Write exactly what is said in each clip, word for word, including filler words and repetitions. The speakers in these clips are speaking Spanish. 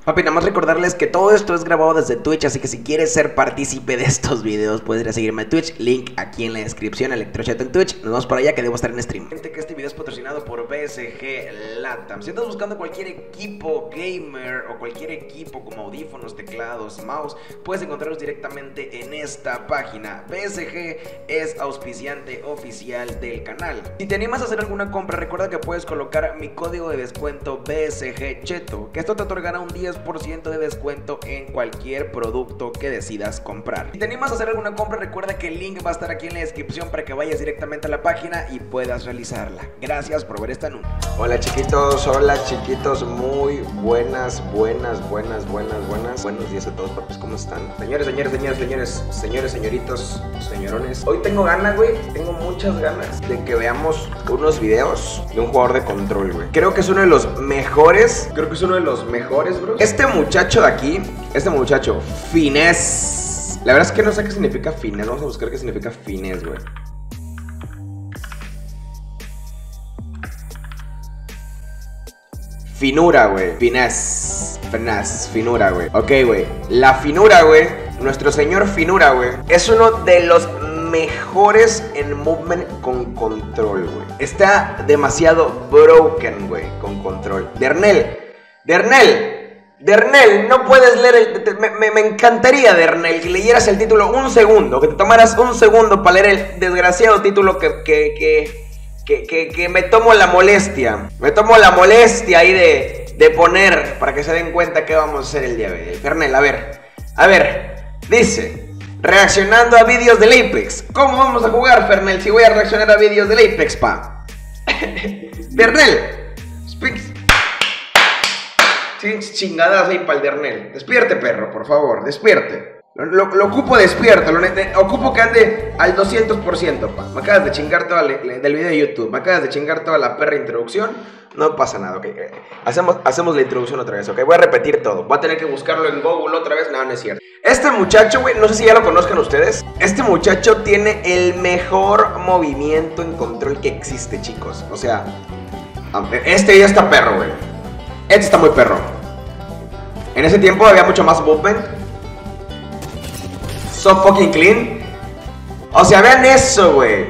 Papi, nada más recordarles que todo esto es grabado desde Twitch, así que si quieres ser partícipe de estos videos, puedes ir a seguirme en Twitch, link aquí en la descripción, Electrochat en Twitch. Nos vemos por allá que debo estar en stream. Gente, que este video es patrocinado por B S G Latam. Si estás buscando cualquier equipo gamer o cualquier equipo como audífonos, teclados, mouse, puedes encontrarlos directamente en esta página. B S G es auspiciante oficial del canal. Si te animas a hacer alguna compra, recuerda que puedes colocar mi código de descuento B S G Cheto, que esto te otorgará un diez por ciento de descuento en cualquier producto que decidas comprar. Si te animas a hacer alguna compra, recuerda que el link va a estar aquí en la descripción para que vayas directamente a la página y puedas realizarla. Gracias por ver esta anuncio. Hola chiquitos, hola chiquitos, muy buenas, buenas, buenas, buenas, buenas. Buenos días a todos, papis, ¿cómo están? Señores, señores, señores, señores, señores, señoritos, señorones. Hoy tengo ganas, güey, tengo muchas ganas de que veamos unos videos de un jugador de control, güey. Creo que es uno de los mejores, creo que es uno de los mejores, bro. Este muchacho de aquí, este muchacho, Finesse. La verdad es que no sé qué significa Finesse. Vamos a buscar qué significa Finesse, güey. Finura, güey. Finesse. Finesse. Finura, güey. Ok, güey. La finura, güey. Nuestro señor Finura, güey. Es uno de los mejores en movement con control, güey. Está demasiado broken, güey, con control. Dernel. Dernel. Dernel, no puedes leer el... Me, me, me encantaría, Dernel, que leyeras el título un segundo, que te tomaras un segundo para leer el desgraciado título que, que, que, que, que, que me tomo la molestia. Me tomo la molestia ahí de, de poner para que se den cuenta qué vamos a hacer el día de hoy. Dernel, a ver, a ver, dice... Reaccionando a vídeos del Apex. ¿Cómo vamos a jugar, Fernel, si voy a reaccionar a vídeos del Apex, pa? Dernel, speaks... Chingadas ahí para el Dernel. Despierte, perro, por favor, despierte. Lo, lo, lo ocupo despierto, lo ne ocupo que ande al doscientos por ciento, pa. Me acabas de chingar toda la, le, del video de YouTube. Me acabas de chingar toda la perra introducción. No pasa nada, ok. Hacemos, hacemos la introducción otra vez, ok. Voy a repetir todo. Voy a tener que buscarlo en Google otra vez. No, no es cierto. Este muchacho, güey, no sé si ya lo conozcan ustedes. Este muchacho tiene el mejor movimiento en control que existe, chicos. O sea, este ya está perro, güey. Este está muy perro. En ese tiempo había mucho más movement. So fucking clean. O sea, vean eso, güey.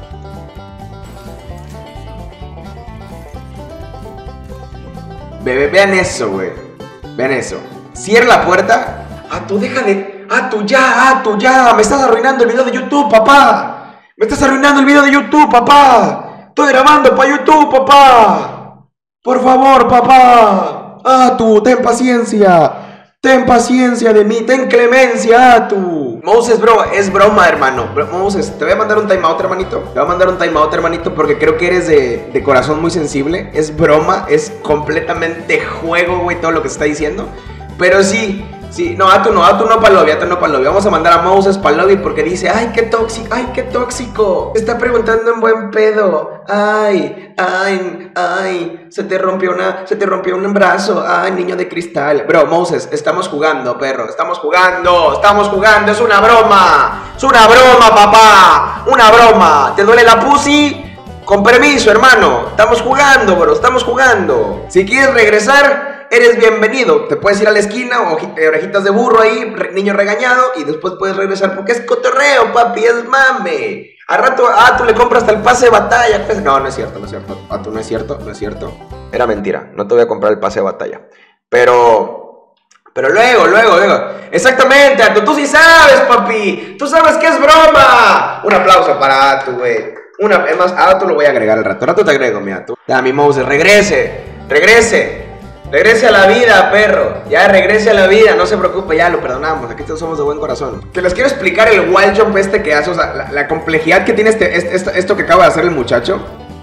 Ve, vean eso, güey. Vean eso. Cierra la puerta. Ah, tú deja de... Ah, tú ya, ah, tú ya. Me estás arruinando el video de YouTube, papá. Me estás arruinando el video de YouTube, papá. Estoy grabando para YouTube, papá. Por favor, papá. Ah, tú, ten paciencia. Ten paciencia de mí, ten clemencia, ah, tú. Moses, bro, es broma, hermano. Bro, Moses, te voy a mandar un timeout, hermanito. Te voy a mandar un timeout, hermanito, porque creo que eres de, de corazón muy sensible. Es broma, es completamente juego, güey, todo lo que se está diciendo. Pero sí, sí, no, a tú no, a tú no para lobby, a tú no para lobby. Vamos a mandar a Moses para lobby porque dice, ay, qué tóxico, ay, qué tóxico. Te está preguntando en buen pedo. Ay, ay, ay, se te rompió una, se te rompió un brazo. Ay, niño de cristal. Bro, Moses, estamos jugando, perro, estamos jugando, estamos jugando, es una broma. Es una broma, papá, una broma. ¿Te duele la pussy? Con permiso, hermano, estamos jugando, bro, estamos jugando. Si quieres regresar, eres bienvenido. Te puedes ir a la esquina, orejitas de burro ahí, re, niño regañado, y después puedes regresar porque es cotorreo, papi, es mame. Al rato, ah, tú le compras hasta el pase de batalla. No, no es cierto, no es cierto. Ah, tú no es cierto, no es cierto. Era mentira, no te voy a comprar el pase de batalla. Pero... Pero luego, luego, luego. Exactamente, Ato, tú sí sabes, papi. Tú sabes que es broma. Un aplauso para Ato, güey. Una, es más, a Ato lo voy a agregar al rato. Al rato te agrego, mi Ato. Ya, mi Moses, regrese, regrese. Regrese a la vida, perro. Ya, regrese a la vida, no se preocupe, ya lo perdonamos. Aquí todos somos de buen corazón. Que les quiero explicar el wall jump este que hace. O sea, la, la complejidad que tiene este, este, esto, esto que acaba de hacer el muchacho.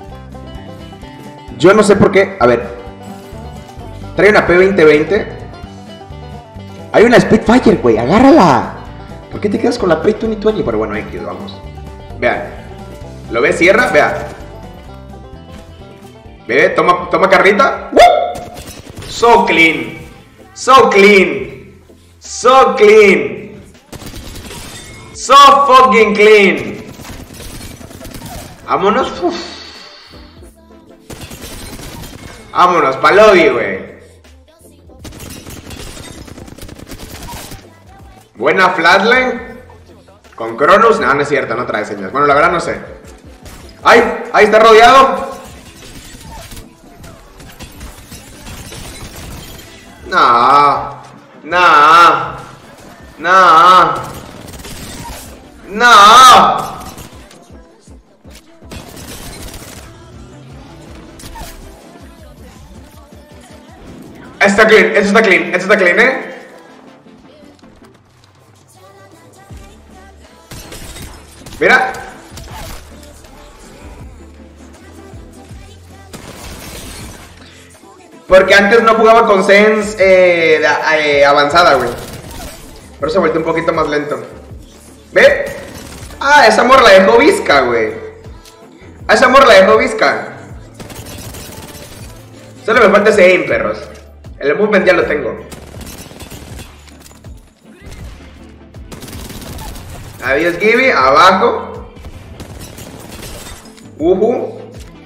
Yo no sé por qué. A ver, trae una P veinte veinte. Hay una Spitfire, güey, agárrala. ¿Por qué te quedas con la P veinte veinte? Pero bueno, X, vamos. Vean, ¿lo ves? Cierra, vean. Ve, toma, toma carrita. ¡Woo! So clean. So clean. So clean. So fucking clean. Vámonos. Uf. Vámonos, pa' lobby, güey. Buena flatline. Con Cronus. No, no es cierto, no trae señas. Bueno, la verdad no sé. ¡Ay! ¡Ahí está rodeado! No. No. No. No. Está clean, esto está clean, esto está clean, ¿eh? Mira. Porque antes no jugaba con Sense eh, eh, avanzada, güey. Por eso se volteó un poquito más lento. ¿Ve? Ah, esa morra la dejó visca, güey. A esa morra la dejó visca. Solo me falta ese aim, perros. El movement ya lo tengo. Adiós, Gibby. Abajo. Uhu.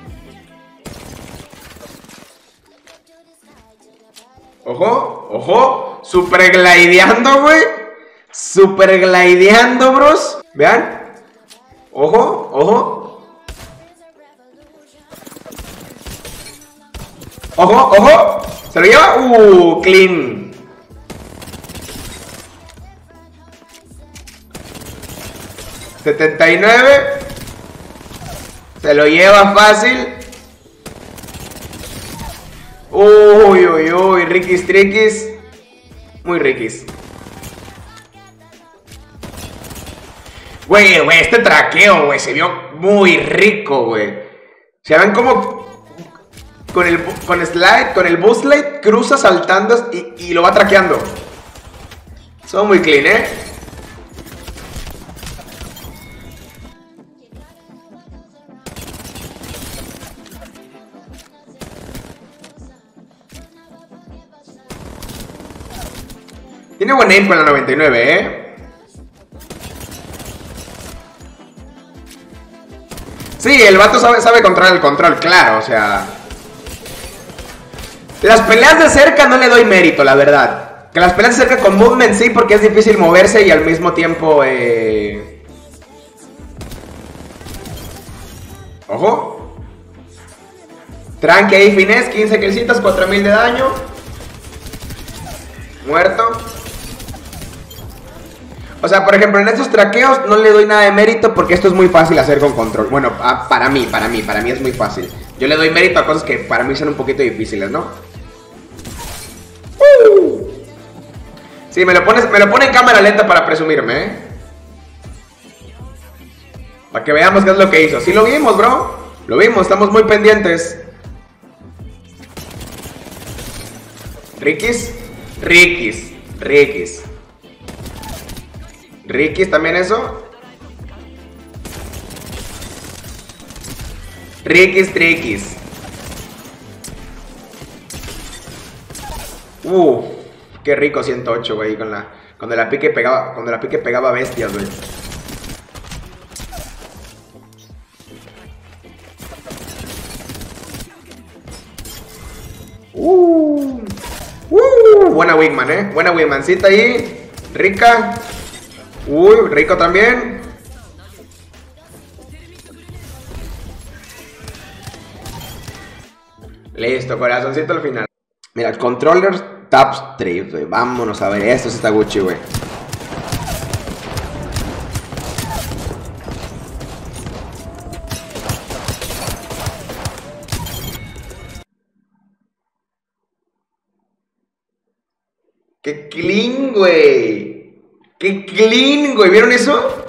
Ojo, ojo. Super glideando, güey. Super glideando, bros. Vean. Ojo, ojo. Ojo, ojo. ¿Se lo lleva? Uh, clean. setenta y nueve. Se lo lleva fácil. Uy, uy, uy. Riquis, triquis. Muy riquis. Güey, güey, este traqueo, güey, se vio muy rico, güey. Se ven como... Con el con slide, con el boost slide, cruza saltando y, y lo va traqueando. Son muy clean, ¿eh? Tiene buen aim con la noventa y nueve, ¿eh? Sí, el vato sabe, sabe controlar el control, claro, o sea... Las peleas de cerca no le doy mérito, la verdad. Que las peleas de cerca con movement sí, porque es difícil moverse y al mismo tiempo... Eh... Ojo. Tranqui ahí, finesse, quince killcitos, cuatro mil de daño. Muerto. O sea, por ejemplo, en estos traqueos no le doy nada de mérito porque esto es muy fácil hacer con control. Bueno, para mí, para mí, para mí es muy fácil. Yo le doy mérito a cosas que para mí son un poquito difíciles, ¿no? Uh. Sí, me lo pones, me lo pone en cámara lenta para presumirme, ¿eh? Para que veamos qué es lo que hizo. Sí lo vimos, bro. Lo vimos, estamos muy pendientes. Riquis. Riquis. Riquis. Riquis también eso. Riquis, triquis. Uh, qué rico ciento ocho, güey, con la cuando la pique pegaba, cuando la pique pegaba bestias, güey. Uh, uh, buena wingman, eh. Buena wingmancita ahí. Rica. Uy, rico también. Listo, corazoncito al final. Mira, controllers tap strip, güey. Vámonos a ver, esto sí está Gucci, güey. ¡Qué clean, güey! ¡Qué clean, güey! ¿Vieron eso?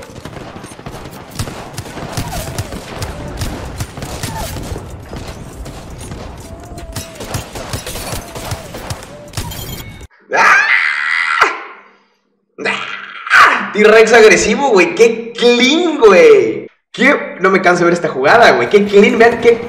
T-Rex agresivo, güey. ¡Qué clean, güey! ¿Qué? No me canso de ver esta jugada, güey. ¡Qué clean! Vean qué...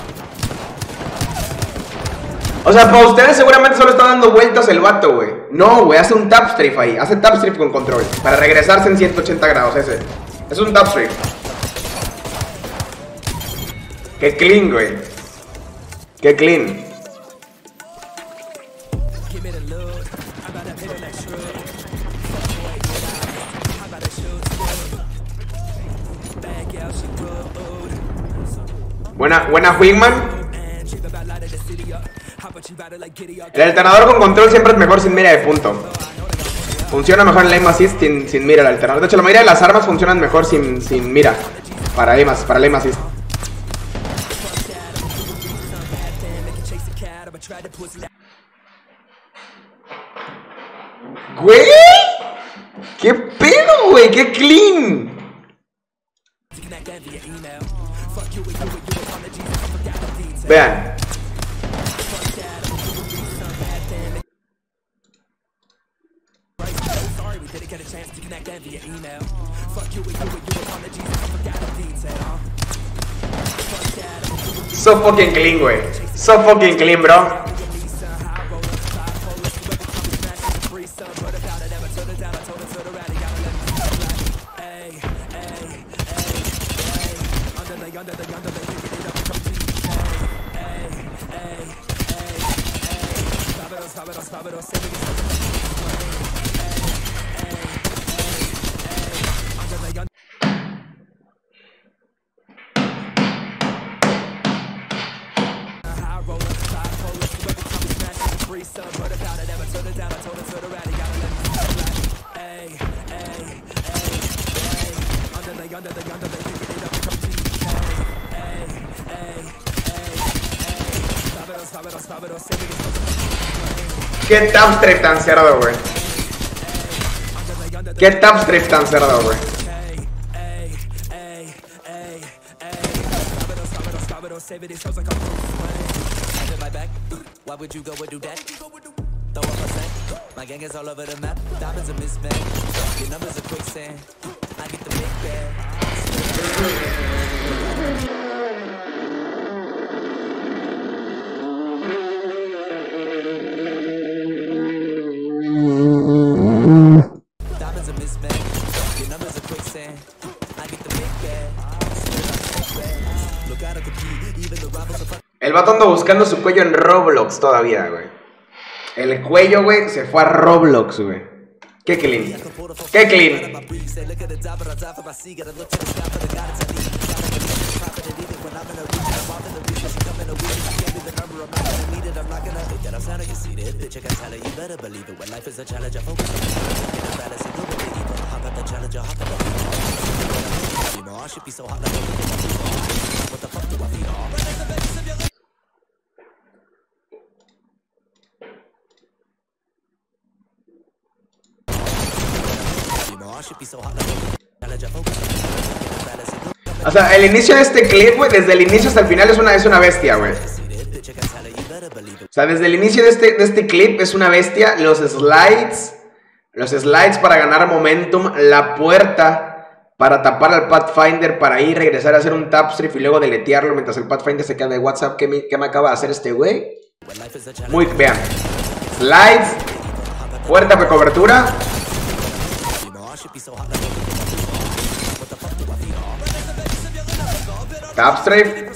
O sea, para ustedes seguramente solo está dando vueltas el vato, güey. No, güey, hace un tap strip ahí. Hace tap strip con control. Para regresarse en ciento ochenta grados ese. Es un tap strip. Qué clean, güey. Qué clean. Buena, buena Wingman. El alternador con control siempre es mejor sin mira de punto. Funciona mejor el aim assist sin, sin mira el alternador. De hecho, la mayoría de las armas funcionan mejor sin, sin mira. Para aim, para el aim assist. Güey, ¿qué pedo, güey? ¡Qué clean! Vean. So fucking clean, güey. So fucking clean, bro. ¿Qué tapstrip tan cerdo, güey? ¿Qué tapstrip tan cerdo, güey? El vato anda buscando su cuello en Roblox todavía, güey. El cuello, güey, se fue a Roblox, güey. Qué clean. Qué clean. O sea, el inicio de este clip, güey, desde el inicio hasta el final es una, es una bestia, güey. O sea, desde el inicio de este, de este clip es una bestia. Los slides, los slides para ganar momentum, la puerta para tapar al Pathfinder, para ir, regresar a hacer un tapstrip y luego deletearlo mientras el Pathfinder se queda de WhatsApp. ¿Qué me, qué me acaba de hacer este güey? Muy, vean. Slides, puerta de cobertura. Tapstrip.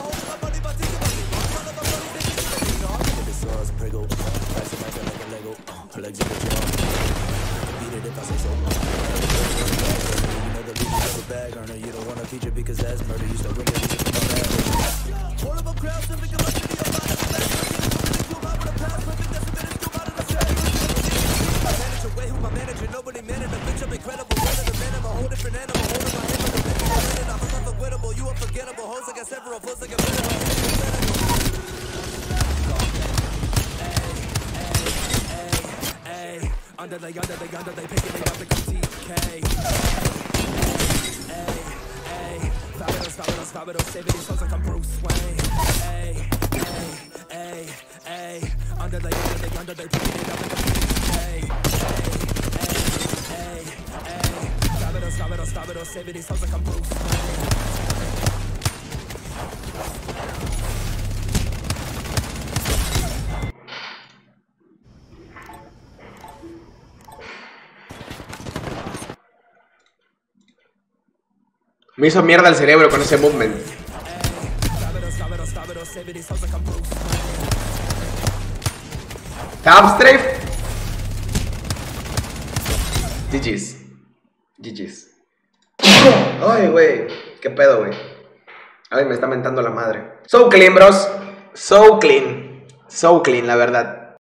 Me hizo mierda el cerebro con ese movement. Tapstrip. G G's. G G's. Ay, güey. ¿Qué pedo, güey? Ay, me está mentando la madre. So clean, bros. So clean. So clean, la verdad.